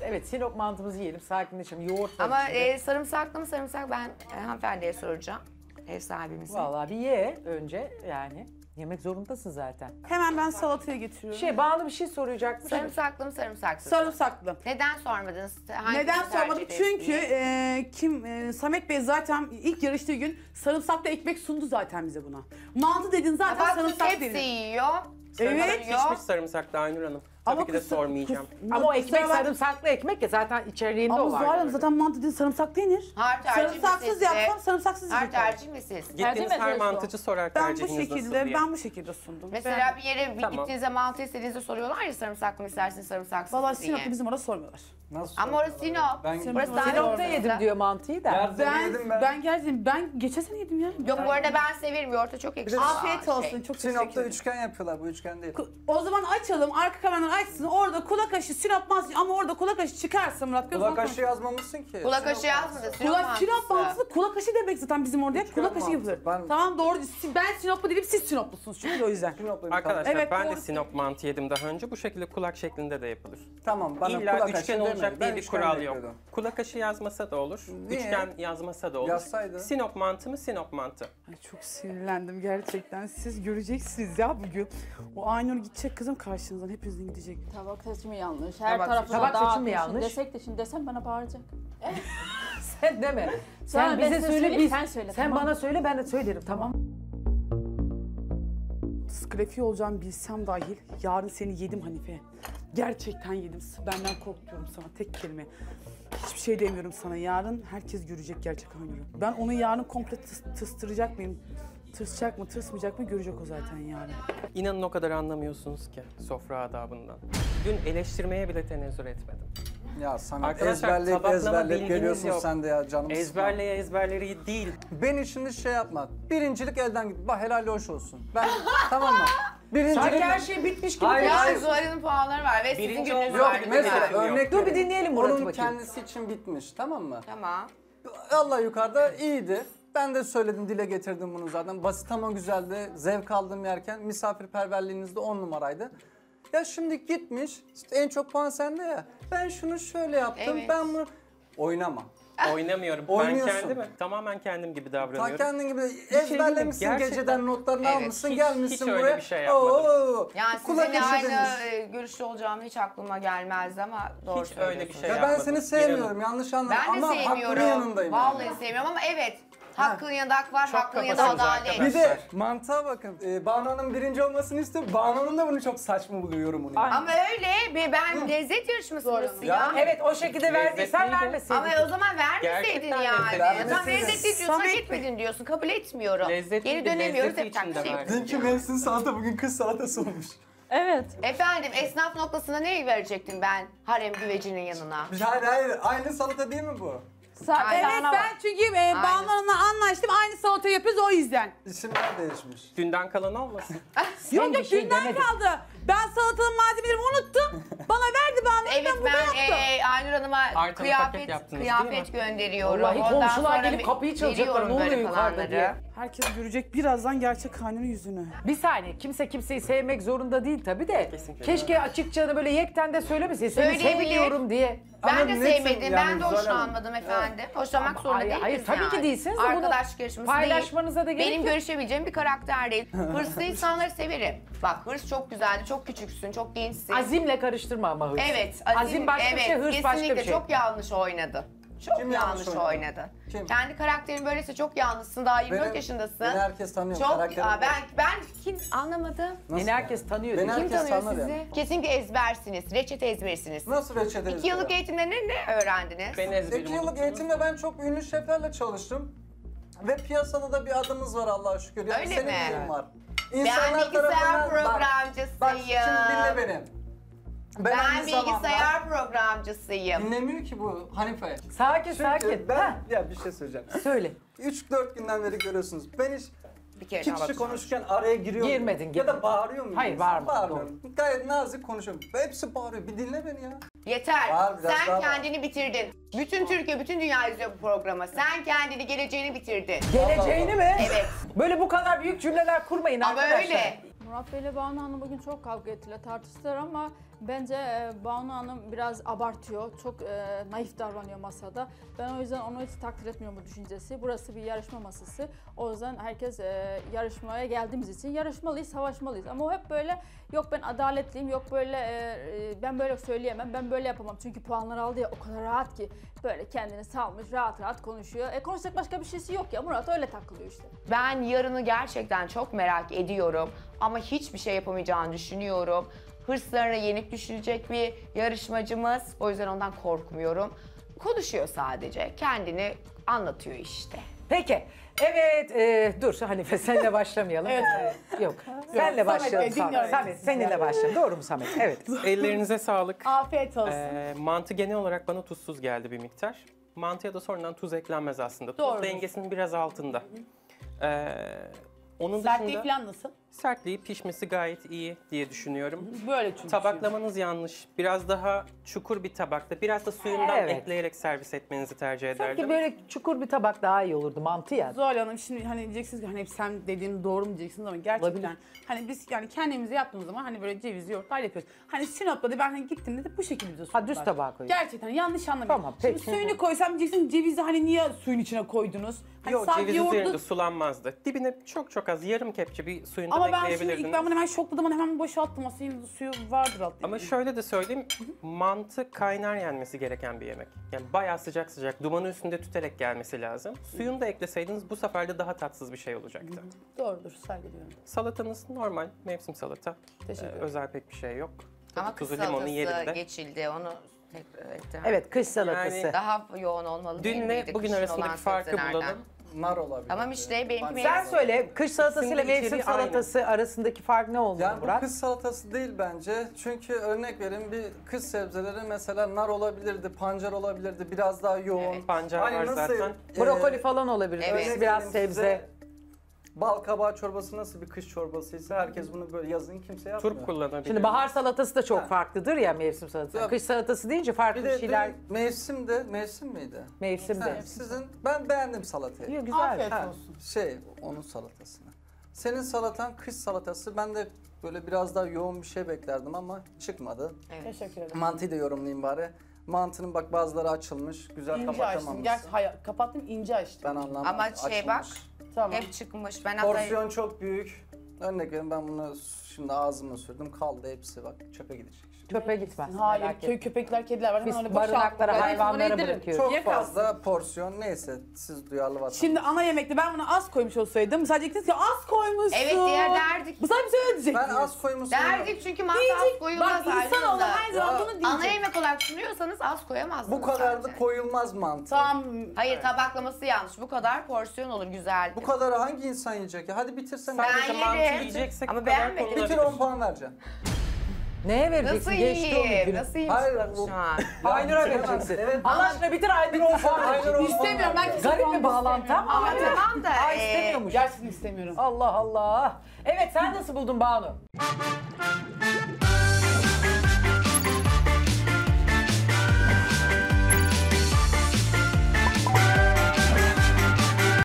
Evet, Sinop mantımızı yiyelim, sakinleşelim. Yoğurt var Ama içinde. sarımsaklı mı sarımsak ben hanımefendiye soracağım. Ev sahibimize. Vallahi bir ye önce yani. Yemek zorundasın zaten. Hemen ben salataya getiriyorum. Bağlı bir şey soracakmış. Sarımsaklı mı sarımsaksız mı? Sarımsaklı. Neden sormadınız? Hangisini Neden tercih sormadım? edersiniz? Çünkü Samet Bey zaten ilk yarıştığı gün sarımsaklı ekmek sundu zaten bize buna. Mantı dedin zaten Bak sarımsak hepsi dedin. yiyor. Evet. Pişmiş sarımsaklı Aynur Hanım. Tabii ki de sormayacağım. Ama o ekmek sarımsaklı ekmek ya zaten içeriğinde Ama o var. Zuhal Hanım zaten mantı dedin sarımsak denir. Her tercih Sarımsaksız yapsam sarımsaksız Her yaparım. tercih mi siz? Gittiğiniz her mantıcı sorar Ben bu tercihiniz nasıl diye. şekilde, sundum. Mesela bir yere Tamam. gittiğinizde mantı istediğinizde soruyorlar ya sarımsaklı mı istersin sarımsaksız mı Valla diye. Sinop'ta bizim orada sormuyorlar. Nasıl? Ama orası Sinop. Burası daha Sinop'ta iyi. yedim diyor mantıyı da. Ben geldim. Ben geçen sene yedim ya. Yok bu arada ben severim. Yoğurta çok ekşi. Afiyet olsun. Çok teşekkür Sinop'ta ederim. üçgen yapıyorlar, bu üçgen değil. O zaman açalım. Arka kameralar açsın. Orada kulak aşı Sinop mantı ama orada kulak aşı çıkarsa Murat Göz. Kulak aşı yazmamışsın ki. Kulak aşı yazmadı. Sinop Sinop mantısı kulak aşı demek zaten bizim orada. Üçgen Kulak aşı mantı. yapılır. Ben- Tamam doğru. Ben Sinoplu değilim, siz Sinoplusunuz çünkü o yüzden. Sinop'ta bir Arkadaşlar Evet, ben de doğru. Sinop mantı yedim daha önce. Bu şekilde kulak şeklinde de yapılır. Tamam, bana İlla kulak aşı üçgen demeyin. olacak Ben diye bir üçgen kural yok. bekliyordum. Kulak aşı yazmasa da olur. Niye? Üçgen yazmasa da olur. Yazsaydı. Sinop mantı mı Sinop mantı? Ay çok sinirlendim gerçekten. Siz göreceksiniz ya bugün. O Aynur gidecek kızım karşınızdan. Hepinizin gidecek. Tabak seçimi yanlış. Her Tabak tarafına seçimi dağıtmışsın yanlış. desek de şimdi desem bana bağıracak. Sen deme. Sonra Sen ben bize size söyle, söyleyeyim, biz. sen söyle, Sen tamam. bana söyle, ben de söylerim, tamam. Skrefi olacağımı bilsem dahil yarın seni yedim Hanife. Gerçekten yedim. Benden korkuyorum sana tek kelime. Hiçbir şey demiyorum sana. Yarın herkes görecek gerçek Aynur'u. Ben onu yarın komple tыстıracak mıyım? Tırsacak mı, tırsmayacak mı görecek o zaten yarın. İnanın o kadar anlamıyorsunuz ki sofra adabından. Dün eleştirmeye bile tenezzül etmedim. Ya Samet Arkadaşlar, ezberleyip tabaklama ezberleyip bilginiz geliyorsun yok. sen de ya canım. Ezberleye ezberleri değil. Beni şimdi şey yapma. Birincilik elden gitti. Bak helal hoş olsun. Ben tamam mı? Birincilik... Sanki her şey bitmiş gibi. Hayır, Ya hayır. Zuhal'in puanları var ve sizin Birinci gününüz olmak var. Yok gibi mesela değil. örnek Dur bir vereyim. dinleyelim Murat'ı Onun bakayım. kendisi için bitmiş, tamam mı? Tamam. Allah yukarıda iyiydi. Ben de söyledim, dile getirdim bunu zaten. Basit ama güzeldi. Zevk aldım yerken. Misafirperverliğiniz de 10 numaraydı. Ya şimdi gitmiş, işte en çok puan sende ya. Ben şunu şöyle yaptım, Evet. ben bunu... Oynama. Oynamıyorum. Ben Oynuyorsun. kendimi tamamen kendim gibi Ta davranıyorum. kendin gibi şey ezberlemişsin, diyeyim mi? geceden Gerçekten- notlarını Evet, almışsın, hiç gelmişsin öyle buraya. bir şey yapmadım. Oo. Yani Kulak sizinle aşı aynı demiş. görüşte olacağım hiç aklıma gelmezdi ama doğru Hiç öyle bir söylüyorsunuz. şey Ya ben yapmadım. seni sevmiyorum, yanlış anlama Ben de ama hakkının sevmiyorum. yanındayım. Vallahi yani. sevmiyorum ama evet. Hakkın yanında hak var, Çok hakkın yanında kafasınız adalet. arkadaşlar. Bir de mantığa bakın. Banu Hanım birinci olmasını istiyor. Banu Hanım da bunu çok saçma buluyor yorumunu. Ama öyle ve ben lezzet yarışması burası ya. Evet, o şekilde verdiysen Lezzetliydi. vermeseydin. Ama o zaman vermeseydin Gerçekten yani. lezzetli. Tam lezzetli diyorsan Samet- gitmedin diyorsun. Kabul etmiyorum. Lezzetliydi, Geri dönemiyoruz. lezzeti Yapacak bir içinde şey yok. verdim. Dünkü mevsim salata bugün kız salatası olmuş. Evet. Efendim esnaf noktasına ne verecektim ben harem güvecinin yanına? Hayır, aynı salata değil mi bu? Aynen. Evet ben çünkü Banu'la anlaştım. Aynı salata yapıyoruz o yüzden. İsimler değişmiş. Dünden kalan olmasın. Yok bir yok şey dünden demedin. kaldı. Ben salatanın malzemelerimi unuttum. Bana verdi Banu. Evet burada ben yaptım. Aynur Hanım'a Artalı paket yaptınız, değil kıyafet gönderiyorum. Vallahi Ondan komşular sonra gelip kapıyı çalacaklar, veriyorum ne oluyor böyle yukarıda kalanları. diye. Herkes görecek birazdan gerçek Aynur'un yüzünü. Bir saniye, kimse kimseyi sevmek zorunda değil tabii de. Kesinlikle. Keşke açıkça böyle yekten de söylemeseydin. Seni Söyleyebilir. sevmiyorum diye. Ben Ama de netim sevmedim, yani ben de Zuhal Hanım. hoşlanmadım efendim. Hoşlanmak Ama zorunda hayır, değiliz hayır, tabii yani. ki değilsiniz de bunu Arkadaşlık yarışması paylaşmanıza da değil. gerek Benim yok. görüşebileceğim bir karakter değil. Hırslı insanları severim. Bak hırs çok güzeldi, çok küçüksün, çok gençsin. Azimle karıştırma ama hırsı. Evet, Azim başka bir şey, hırs başka kesinlikle bir şey. çok yanlış oynadı. Çok Kim yanlış yanlış oynadı? oynadı. Kim? Kendi karakterin böylese çok yanlışsın. Daha 24 yaşındasın. Beni herkes tanıyor. Çok karakterim Aa, bu. ben kim anlamadım. Nasıl Beni herkes tanıyor. Beni değil mi? Kim herkes tanıyor tanır sizi? yani. Kesinlikle ezbersiniz. Reçete ezbersiniz. Nasıl reçete 2 yıllık eğitimde ne öğrendiniz? Ben ezberim 2 yıllık unuttum. eğitimde ben çok ünlü şeflerle çalıştım. Ve piyasada da bir adımız var Allah'a şükür. Yani Öyle senin mi? yerin var. Ben bilgisayar programcısıyım. Bak şimdi dinle beni. Ben aynı zamanda- bilgisayar programcısıyım. Dinlemiyor ki bu Hanife. Sakin Çünkü sakin. ben Ha, ya bir şey söyleyeceğim. söyle. 3-4 günden beri görüyorsunuz. Ben hiç Bir kere iki daha kişi bakacağım. konuşurken araya giriyorum. Girmedin, Ya girmedin. da bağırıyor muyum? Hayır, bağırmadın, Bağırmıyorum. Gayet nazik konuşuyorum. Hepsi bağırıyor. Bir dinle beni ya. Yeter. Var, biraz daha Sen var. kendini bitirdin. Bütün Türkiye, bütün dünya izliyor bu programı. Sen kendini, geleceğini bitirdin. Geleceğini mi? Evet. Böyle bu kadar büyük cümleler kurmayın Ama arkadaşlar. öyle. Murat Bey ile Banu Hanım bugün çok kavga ettiler, tartıştılar ama Bence Banu Hanım biraz abartıyor. Çok naif davranıyor masada. Ben o yüzden onu hiç takdir etmiyorum bu düşüncesi. Burası bir yarışma masası. O yüzden herkes yarışmaya geldiğimiz için yarışmalıyız, savaşmalıyız. Ama o hep böyle yok ben adaletliyim, yok böyle ben böyle söyleyemem, ben böyle yapamam. Çünkü puanları aldı ya o kadar rahat ki böyle kendini salmış, rahat rahat konuşuyor. Konuşacak başka bir şeysi yok ya. Murat öyle takılıyor işte. Ben yarını gerçekten çok merak ediyorum ama hiçbir şey yapamayacağını düşünüyorum. Hırslarına yenik düşürecek bir yarışmacımız. O yüzden ondan korkmuyorum. Konuşuyor sadece. Kendini anlatıyor işte. Peki. Evet, dur Hanife seninle başlamayalım. Yok. Senle başlayalım. Bey, dinliyorum Samet, sizi. seninle başlayalım. Doğru mu Samet? Evet. Ellerinize sağlık. Afiyet olsun. Mantı genel olarak bana tuzsuz geldi bir miktar. Mantıya da sonradan tuz eklenmez aslında. Tuz Doğrudur. dengesinin biraz altında. Onun Sertliği dışında falan nasıl? sertliği, pişmesi gayet iyi diye düşünüyorum. Böyle çünkü. Tabaklamanız yanlış. Biraz daha çukur bir tabakta, biraz da suyundan Evet. ekleyerek servis etmenizi tercih ederdim. Sanki böyle çukur bir tabak daha iyi olurdu mantı ya. Zuhal Hanım şimdi hani diyeceksiniz ki hani hep sen dediğin doğru mu diyeceksiniz ama gerçekten Olabilir. hani biz yani kendimize yaptığımız zaman hani böyle ceviz, yoğurtlar yapıyoruz. Hani Sinop'ta da ben hani gittiğimde de bu şekilde bize Ha, düz sundular. tabağa koyuyorsun. Gerçekten yanlış anlamayın. Tamam, Şimdi peki. suyunu koysam diyeceksin cevizi hani niye suyun içine koydunuz? Hani Yok, sadece ceviz yoğurtlu- üzerinde sulanmazdı. Dibine çok az, yarım kepçe bir suyundan Ama ben şimdi ekleyebilirdiniz. ilk ben bunu hemen şokladım hani hemen boşalttım. Aslında suyu vardır altta. Ama şöyle de söyleyeyim, mantı kaynar yenmesi gereken bir yemek. Yani bayağı sıcak sıcak, dumanı üstünde tüterek gelmesi lazım. Suyunu da ekleseydiniz bu sefer de daha tatsız bir şey olacaktı. Doğrudur, saygı duyuyorum. Salatanız normal, mevsim salata. Teşekkür ederim. Özel pek bir şey yok. Ama kız Tuzu, limonu salatası yerinde. geçildi. Onu tekrar ettim. Evet, kış salatası. Yani- Daha yoğun olmalı değil Dünle miydi? bugün Kışın arasındaki olan farkı sebzelerden. bulalım. Nar olabilir. Tamam işte, benimki Sen söyle, kış salatası ile İkisinin de mevsim içeriği aynı. salatası arasındaki fark ne oldu Yani bu Murat? kış salatası değil bence. Çünkü örnek vereyim bir kış sebzeleri mesela nar olabilirdi, pancar olabilirdi, biraz daha yoğun. Evet. Pancar var zaten. Brokoli falan olabilir. Evet. Evet. Biraz Örnek vereyim sebze. size, bal kabağı çorbası nasıl bir kış çorbasıysa herkes bunu böyle yazın kimse yapmıyor. Turp kullanabilir. Şimdi bahar salatası da çok Ha. farklıdır ya mevsim salatası. Yok. Kış salatası deyince farklı Bir de şeyler mevsim miydi? mevsimde. Ha, ben beğendim salatayı. Yok, güzel. Afiyet Ha. olsun. Onun salatasını. Senin salatan kış salatası. Ben de böyle biraz daha yoğun bir şey beklerdim ama çıkmadı. Teşekkür ederim. Mantıyı da yorumlayayım bari. Mantının bak bazıları açılmış, güzel İnce açtım. kapatamamışsın. Gerçi hayır, kapattım ince açtım. Ben anlamadım. Ama şey bak, açılmış. Tamam. hep çıkmış. Ben hatta Porsiyon çok büyük. Örnek veriyorum ben bunu şimdi ağzıma sürdüm. Kaldı hepsi bak çöpe gidecek. Çöpe gitmez. Hayır, merak köy etme. köpekler, kediler var. Biz Hemen öyle barınaklara boşalttım. hayvanlara Orayı bırakıyoruz. Çok Niye kalsın? fazla porsiyon neyse siz duyarlı vatandaş. Şimdi ana yemekte ben bunu az koymuş olsaydım sadece diyecektiniz ki az koymuşsun. evet diğer derdik. Bu sadece bize öyle diyecektiniz. ben az koymuşum. Derdik çünkü mantı Diyecek, az koyulmaz. bak insanoğlu her zaman Ya, bunu diyecek. Ana yemek olarak sunuyorsanız az koyamazsınız Bu kadar da sadece. koyulmaz mantı. Tamam. Hayır, tabaklaması yanlış. Bu kadar porsiyon olur, güzel. Bu kadar hangi insan yiyecek ya? Hadi bitirsen. Ben Sadece mantı yerim. yiyeceksek Ama bu kadar beğenmedim. konulabilir. Bitir 10 puan vereceğim. Neye vereceksin? Nasıl Geçti o yiyeyim? gün. Nasıl yiyeyim Hayır, şu bu- an? Aynur'a bitiremez. vereceksin. Evet. Allah aşkına bitir Aynur'a 10 puan Aynur'a vereceksin. 10 puan İstemiyorum ben kimse Garip puan bir bağlantı istemiyorum. ama. Ama tamam da. Aa, istemiyormuş. Gerçekten istemiyorum. Allah Allah. Evet, sen nasıl buldun Banu?